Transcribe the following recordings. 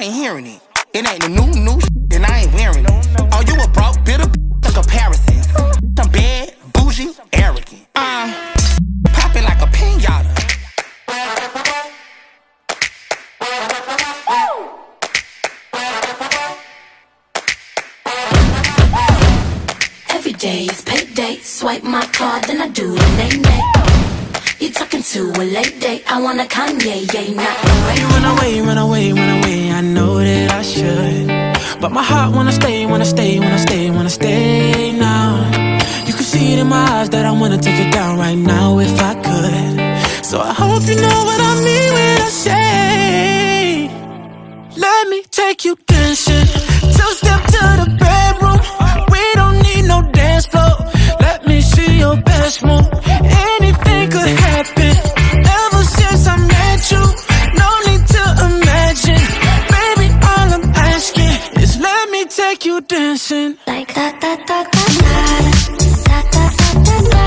I ain't hearing it. It ain't the new shit, and I ain't wearing it. Oh, you a broke, bitter the comparison. I'm bad, bougie, arrogant. Popping like a pinata. Every day is payday. Swipe my card, then I do the nay-nay. You talking to a late date. I want a Kanye, yeah, not the right. You run away, run away, run away. I know that I should, but my heart wanna stay, wanna stay, wanna stay, wanna stay now. You can see it in my eyes that I wanna take it down right now if I could. So I hope you know what I mean when I say, let me take you dancing. Two-step to the bedroom. We don't need no dance floor. Let me see your best move. Anything could happen. Ever since I met you, no need to imagine. Baby, all I'm asking is let me take you dancing. Like da da da da da da da da da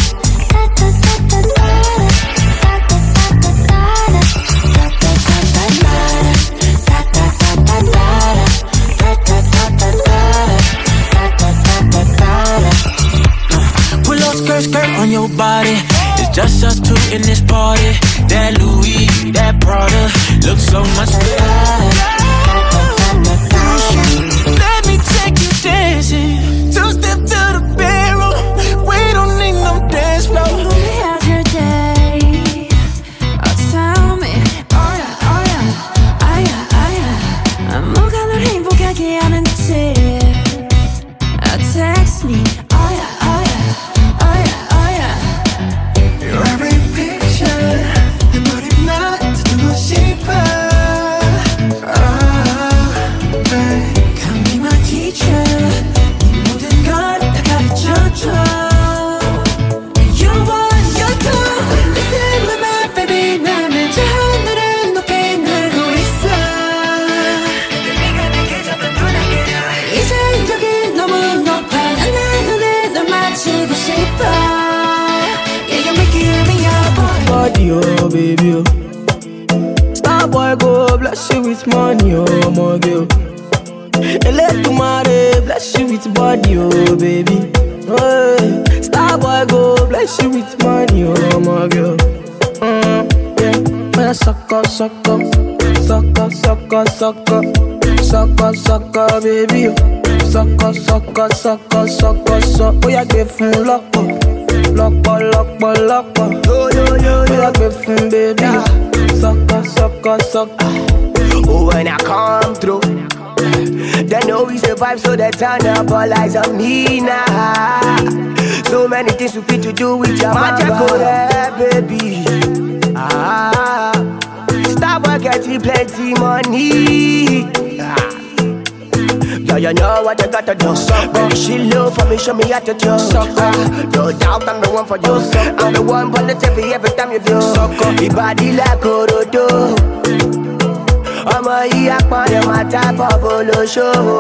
skirt on your body. It's just us two in this party. That Louis, that Prada looks so much better. Let me take you dancing. Two-step to the bedroom. We don't need no dance floor. How's your day? Oh, tell me. Oh yeah, oh yeah, oh yeah, oh yeah. 뭐가 널 행복하게 하는지. Text me. Oh yeah, oh yeah. Oh baby, oh. Star boy go bless you with money, oh my girl. And let you marry, bless you with body, oh baby. Oh, star boy go bless you with money, oh my girl. Yeah, man, sucker, sucker, sucker, sucker, sucker, sucker, sucker, baby, oh. Sucker, sucker, sucker, sucker, sucker. Oh yeah, give me luck. Lock, lock, lock, yo, yo, yo, yo, baby. Sucker, sucker, sucker. Oh, when I come through, they know we survive, so they turn up all eyes on me now. So many things we fit to do with your matriculate, baby. Start getting plenty money. Yo, you know what I gotta do. Baby, she love for me, show me attitude. No doubt I'm the one for you. I'm the one positive every time you do. Your body like Orodo. I'm a yak my type of olo show.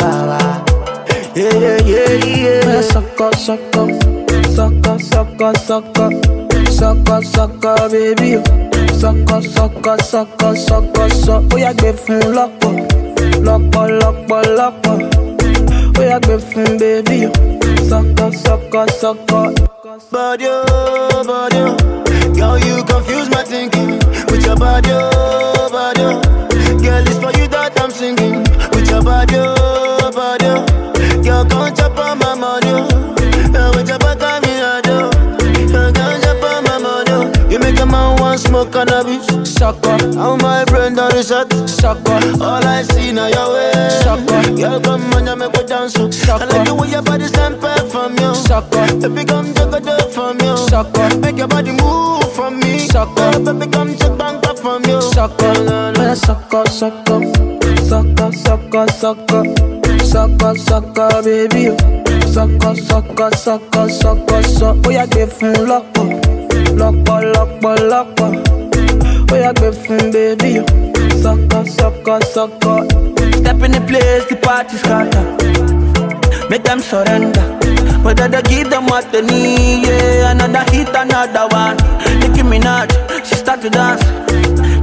Yeah, yeah, yeah. Sucker, sucker, sucker, sucker, sucker, sucker, sucker, baby. Sucker, sucker, sucker, sucker, sucker. Oh yeah, give me luck. Lock, lock, lock. Oh yeah, baby. Sucker, sucker, sucker. Body, body, girl, you confuse my thinking with your body, body. Girl, it's for you that I'm singing with your body, body. Girl, can't chop on my money, with your back on me, I do. Can't chop on my money. You make a man want smoke cannabis. Sucker, how my brain done reset. Sucker, all I see now your way. Sucker, girl, come on, you make me dance. Sucker, I like the way your body stand from you. Sucker, baby, come take a dip from you. Sucker, make your body move from me. Sucker, baby, come take bank up from you. Sucker, sucker, sucker, sucker, sucker, sucker, sucker, sucker, baby. Sucker, sucker, sucker, sucker, sucker. Oh yeah, give me luck, lock, lock, lock. Oh yeah, give me baby. Sucker, sucker, sucker. Step in the place, the party scatter. Make them surrender. Whether they give them what they need, yeah. Another hit, another one. Nicki Minaj, she start to dance.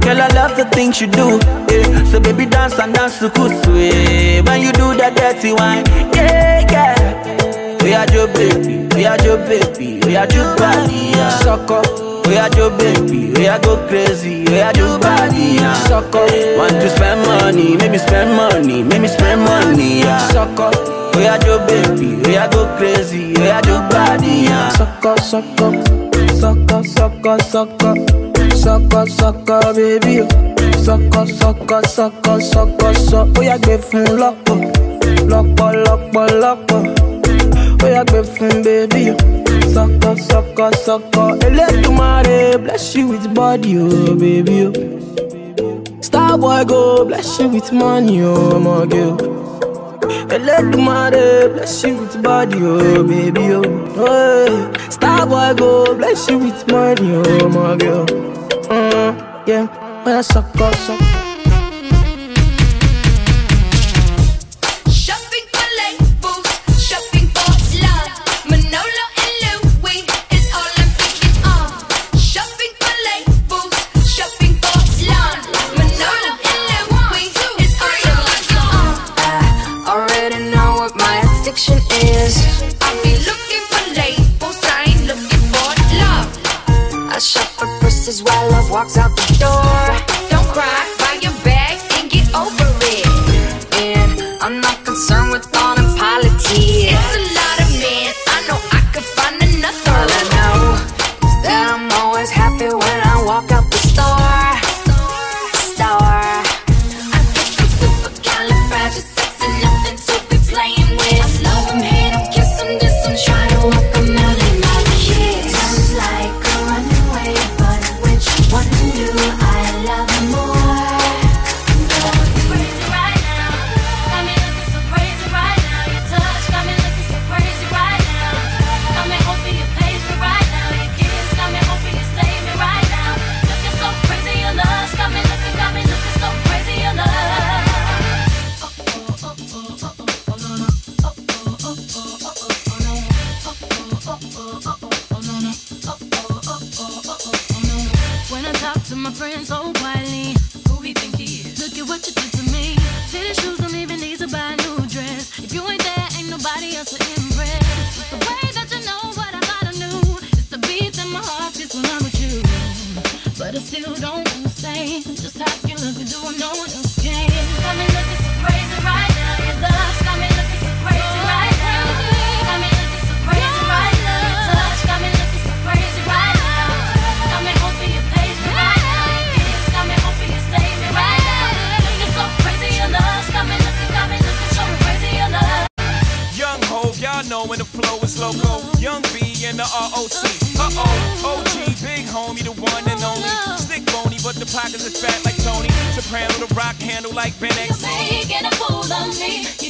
Girl, I love the things you do, yeah. So baby, dance and dance to kuswe. When you do that dirty wine, yeah, yeah. We are your baby, we are your baby, we are your body, yeah. Sucker. We are your baby, we are go crazy, we are your body, yeah. Sucker. Want to spend money, maybe spend money, maybe spend money, yeah. Sucker. We are your baby, we are go crazy, we are your body, yeah. Sucker, sucker, sucker, sucker, sucker, sucker, sucker, baby. Sucker, sucker, sucker, sucker, sucker. We are give from locker, locker, locker, locker. We are give from baby. Sucker, sucker, sucker. Eledumare bless you with body, oh baby. Star boy go bless you with money, oh my girl. Eledumare bless you with body, oh baby, oh. Hey. Star boy go bless you with money, oh my girl. Yeah, when I sucker, sucker. While love walks out the door. Don't cry, buy your bag and get over it. And I'm not concerned with all them politics. It's a lot of men, I know I could find another. All I know is that I'm always happy when I walk out the store. I get some supercalifragistic, nothing to be playing with. I love him, hate him, kiss him, diss him, try to walk him out in my kiss. Sounds like a runaway, but which one do I love more? Crazy right now, got me looking so crazy right now. Your touch got me looking so crazy right now. Got me hoping you page me right now. Your kiss got me hoping you save me right now. Looking so crazy, your love got me looking so crazy, your love. When I talk to my friends so quietly, who he think he is? Look at what you did to me. Fitted shoes don't even need to buy a new dress. If you ain't there, ain't nobody else to impress. It's the way that you know what I thought I knew. It's the beat that my heart gets when I'm with you. But I still don't understand just how you look and do what no one else can. Got me looking so crazy right now. Your love's got me looking so crazy right now. Got me looking so crazy right now. Your touch got me looking so crazy right now. Got me hoping you page me right now. Your kiss got me hoping you save me right now. Looking so crazy, your love's got me looking so crazy, your love. Young Hov, y'all know when the flow is loco. Young B and the ROC. Uh-oh, OG, big homie, the one and only. Stick bony, but the pockets is fat like Tony. Soprano, the rock handle like Ben X. Making a fool of me.